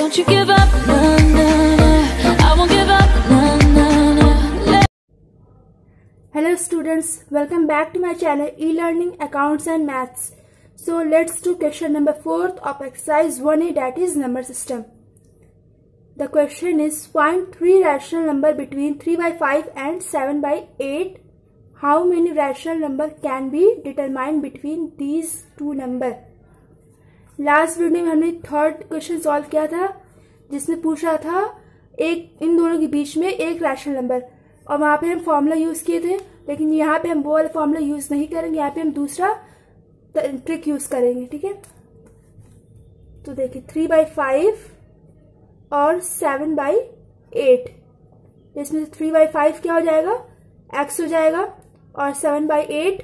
Don't you give up, no, no, no. I won't give up, no, no, no. Hello students, welcome back to my channel e-learning accounts and maths. So let's do question number 4 of exercise 1A, that is number system. The question is, find 3 rational number between 3 by 5 and 7 by 8. How many rational number can be determined between these two number? Last video में हमने third question solve किया था, जिसमें पूछा था एक इन दोनों के बीच में एक रैशनल नंबर, और वहां पे हम फॉर्मूला यूज किए थे। लेकिन यहाँ पे हम वो वाला फॉर्मूला यूज नहीं करेंगे, यहाँ पे हम दूसरा ट्रिक यूज करेंगे। ठीक है, तो देखिए 3 by 5 और 7 by 8, इसमें 3 by 5 क्या हो जाएगा, x हो जाएगा, और 7 by 8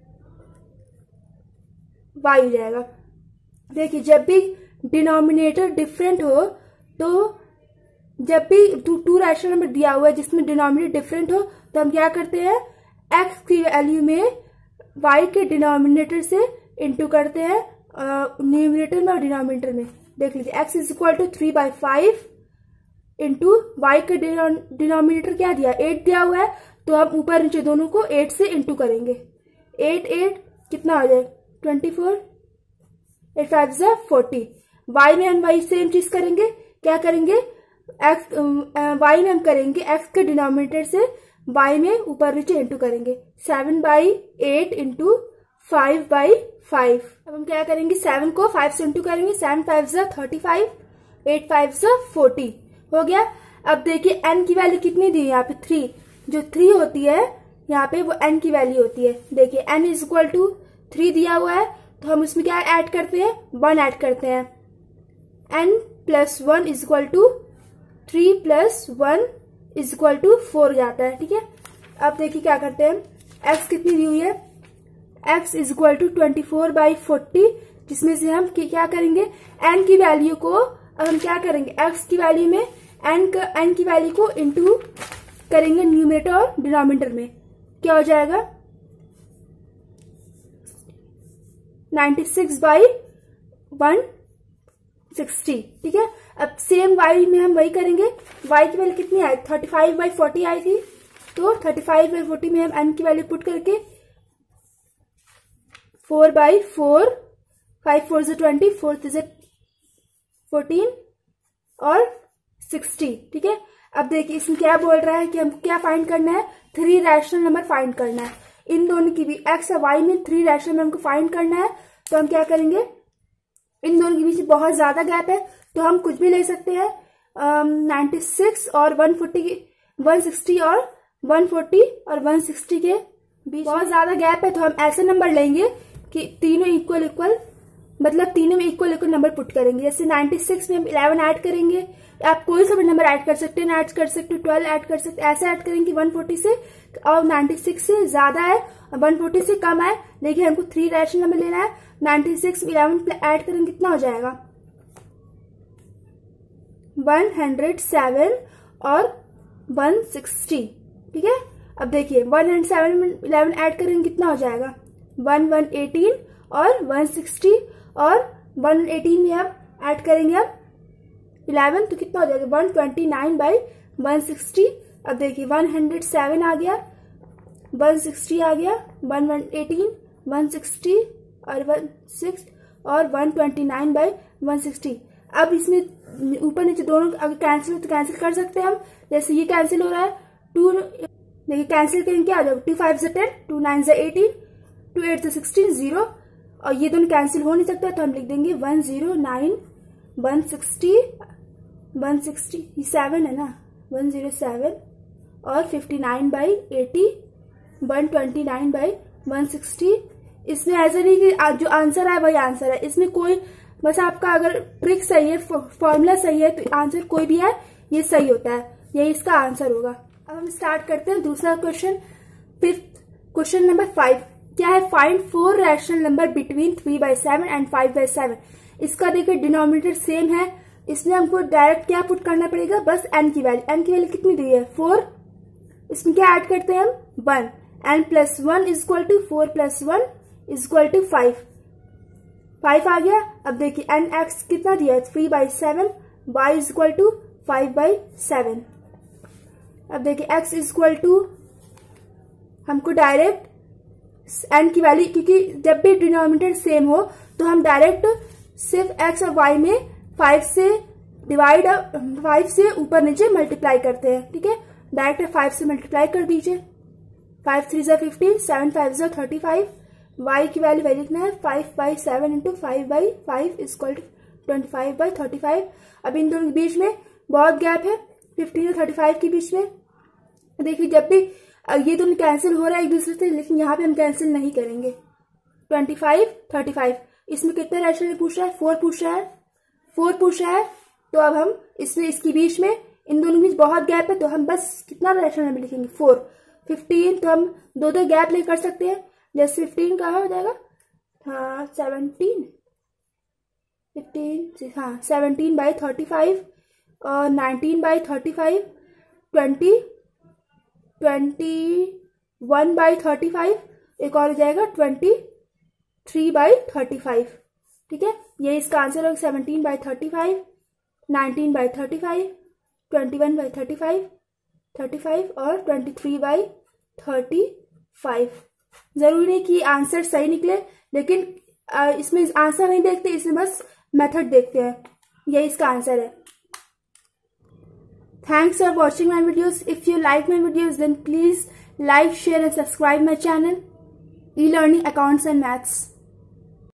y हो जाएगा। देखिए जब भी डिनोमिनेटर डिफरेंट हो, तो जब भी टू रैशनल नंबर दिया हुआ है जिसमें डिनोमिनेटर डिफरेंट हो, तो हम क्या करते हैं, x की वैल्यू में y के डिनोमिनेटर से इंटू करते हैं न्यूमरेटर में और डिनोमिनेटर में। देख लीजिए x is equal to 3 by 5 into y का डिनोमिनेटर क्या दिया, 8 दिया हुआ है, तो हम ऊपर नीचे दोनों को 8 से इंटू करेंगे। 8 कितना हो जाए 24, 8 5 जा 40। वाई में हम वही सेम चीज करेंगे, क्या करेंगे, एक्स वाई में हम करेंगे x के डिनोमिनेटर से y में ऊपर नीचे इंटू करेंगे। 7 by 8 इंटू 5 by 5। अब हम क्या करेंगे, 7 को 5 से इंटू करेंगे। 7 5 जा 35, 8 5 जा 40 हो गया। अब देखिए n की वैल्यू कितनी दी है, यहाँ पे 3, जो 3 होती है यहाँ पे वो n की वैल्यू होती है। देखिए n इज इक्वल टू 3 दिया हुआ है, तो हम उसमें क्या ऐड करते हैं, 1 ऐड करते हैं। n plus 1 is equal to 3 plus 1 is equal to 4 जाता है। ठीक है, अब देखिए क्या करते हैं, x कितनी दी हुई है, x is equal to 24 by 40, जिसमें से हम क्या करेंगे, n की वैल्यू को, अब हम क्या करेंगे, x की वैल्यू में n की वैल्यू को इंटू करेंगे न्यूमरेटर और डिनोमिनेटर में, क्या हो जाएगा 96 by 160। ठीक है, अब सेम y में हम वही करेंगे। y की वैल्यू कितनी आई, 35 by 40 आई थी, तो 35 by 40 में हम n की वैल्यू पुट करके 4 by 4, 5 4 से 20, 4 से 14 और 60। ठीक है, अब देखिए इसमें क्या बोल रहा है कि हमको क्या फाइंड करना है, 3 रैशनल नंबर फाइंड करना है। इन दोनों की भी x और y में 3 रैशनल नंबर हमको फाइंड करना है, तो हम क्या करेंगे, इन दोनों के बीच बहुत ज्यादा गैप है, तो हम कुछ भी ले सकते हैं। 96 और 140, 160 और 140 और 160 के बीच बहुत ज्यादा गैप है, तो हम ऐसे नंबर लेंगे कि तीनों इक्वल, मतलब तीनों में इक्वल नंबर पुट करेंगे। जैसे 96 में हम 11 ऐड करेंगे, आप कोई सा भी नंबर ऐड कर सकते हैं, ऐड कर सकते हो 12 ऐड कर सकते, ऐसे ऐड करेंगे 140 से, और 96 से ज्यादा है और 140 से कम है, लेकिन हमको 3 रैशनल नंबर लेना है। 96 में 11 ऐड करेंगे, कितना हो जाएगा 107 और 160। ठीक है, अब देखिए 107 में 11 ऐड करेंगे, कितना हो जाएगा 118 और 160, और 118 में हम ऐड करेंगे अब 11, तो कितना हो जाएगा 129 by 160। अब देखिए 107 आ गया, 160 आ गया, 118, 160 और 16 और 129 by 160। अब इसमें ऊपर नीचे दोनों अगर कैंसिल हो तो कैंसिल कर सकते हैं हम। जैसे ये कैंसिल हो रहा है, 2 देखिए कैंसिल करेंगे, क्या आ जाएगा 2 5 से 10, 2 9 से 18, 2 8 से 16, 0, और ये दोनों कैंसिल हो नहीं सकता, तो हम लिख देंगे 109, 160, 160 ये 7 है ना, 107 और 59 by 80, 129 by 160। इसमें ऐसा नहीं कि जो आंसर है वही आंसर है, इसमें कोई बस आपका अगर ट्रिक सही है, फॉर्मूला सही है, तो आंसर कोई भी है ये सही होता है, यही इसका आंसर होगा। अब हम स्टार्ट करते हैं दूसरा क्वेश्चन। फिफ्थ क्वेश्चन नंबर 5 क्या है, find 4 rational number between 3 by 7 and 5 by 7। इसका देखिए डिनोमिनेटर सेम है, इसमें हमको डायरेक्ट क्या पुट करना पड़ेगा, बस n की वैल्यू कितनी दी है 4, इसमें क्या ऐड करते हैं हम 1, n plus 1 is equal to 4 plus 1 is equal to 5 आ गया। अब देखिए n x कितना दिया है 3 by 7, y is equal to 5/7। अब देखिए x इज इक्वल टू, हमको डायरेक्ट n की वैल्यू, क्योंकि जब भी डिनोमिनेटर सेम हो तो हम डायरेक्ट सिर्फ x और y में 5 से ऊपर नीचे मल्टीप्लाई करते हैं। ठीक है, डायरेक्ट 5 से मल्टीप्लाई कर दीजिए। 5 3 15, 7 5 35, y की वैल्यू लिखना है 5/7 इंटू 5/5 इज इक्वल टू 25/35। अब इन दोनों के बीच में बहुत गैप है 15 और 35 के बीच में। देखिए जब भी ये दोनों कैंसिल हो रहा है एक दूसरे से, लेकिन यहाँ पे हम कैंसिल नहीं करेंगे। 25 35, इसमें कितने रैशनल पूछ रहा है? 4 पूछ रहा है। 4 पूछ रहा है तो अब हम इसमें इसके बीच में इन दोनों के बीच बहुत गैप है, तो हम बस कितना रैशनल नंबर लिखेंगे? 4। 15 तो हम दो गैप ले कर सकते हैं। जैसे 15 कहाँ हो जाएगा? हाँ 17, 15 हाँ 17/35 और 19/35, 21/35, एक और हो जाएगा 23/35। ठीक है, ये इसका आंसर होगा 17/35, 19/35, 21/35, 35 और 23/35। जरूरी नहीं कि आंसर सही निकले, लेकिन इसमें आंसर नहीं देखते, इसमें बस मेथड देखते हैं। यही इसका आंसर है। Thanks for watching my videos. If you like my videos, then please like, share and subscribe my channel, E-Learning Accounts and Maths.